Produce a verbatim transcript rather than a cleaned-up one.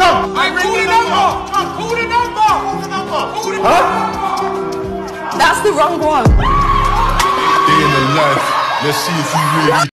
Come! I call the number! Come, call the number! Call the number! Call the Huh? That's the wrong one. Day in the life. Let's see if you really